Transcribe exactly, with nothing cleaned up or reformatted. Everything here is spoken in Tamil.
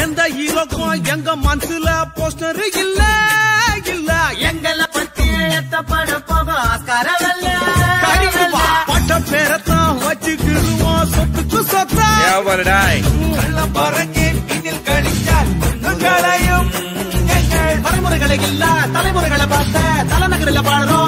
எந்த ஹீரோக்கும் எங்க மனசுல போஸ்டர் இல்ல இல்ல எங்களை பத்தி எத்தப்பட போக ஆஸ்காரவல்ல பட்ட பேரத்தான் வச்சுக்கிடுவோம் சொத்துக்கு சொத்தா பறங்கி பின்னில் கழிச்சால் களையும் தலைமுறைகளை இல்ல தலைமுறைகளை பார்த்த தலைநகரில் பாடுறோம்